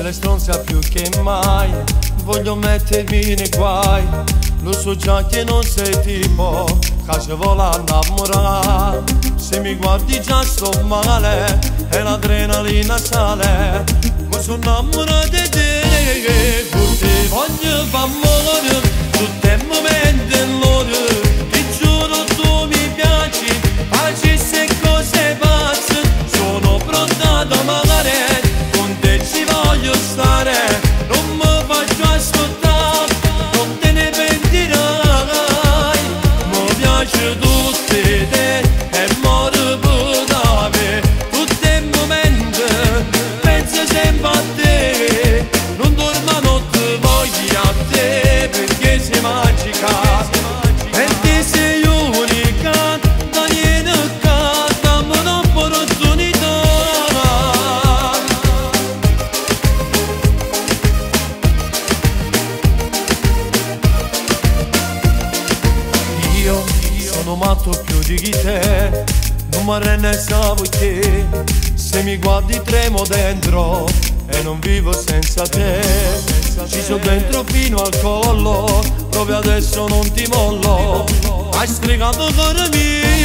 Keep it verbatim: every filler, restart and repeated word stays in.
delle stronze più che mai. Voglio mettermi nei guai, lo so già che non sei tipo che ci vuole innamorare. Se mi guardi già sto male e l'adrenalina sale, ma sono innamorato di te. Con te voglio far morire tutti i momenti loro, ti giuro tu mi piaci, facessi cose pazze, sono pronta ad amare, con te ci voglio stare, non mi faccio ascoltare, non te ne pentirai, mi piace tutti te e muore per te, tutti i momenti penso sempre a te, non dormo notte voglio a te perché sei magica e te sei unica, da niente dammi un'opportunità. Io sono matto più di te, non mi rende stavo che se mi guardi tremo dentro e non vivo senza te. Ci sono dentro fino al collo, proprio adesso non ti mollo, hai stregato cuore mio.